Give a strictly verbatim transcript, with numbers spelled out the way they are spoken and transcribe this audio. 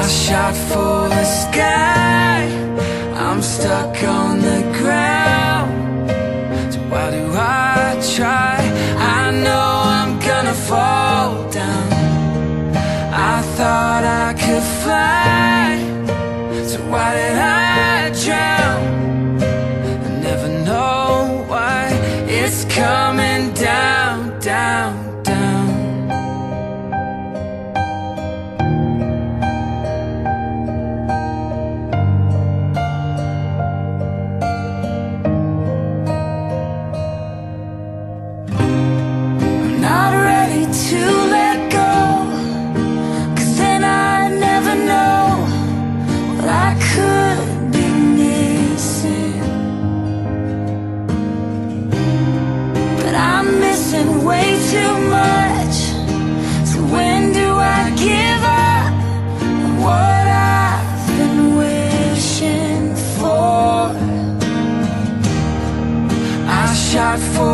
shot for the sky, I'm stuck on the ground. So why do I try? I know I'm gonna fall down. I thought I could fly, so why did I drown? I never know why it's coming down, down, down. I'm not ready to let go, 'cause then I'd never know what I could be missing. But I'm missing way too much. So when do I give up on what I've been wishing for? I shot for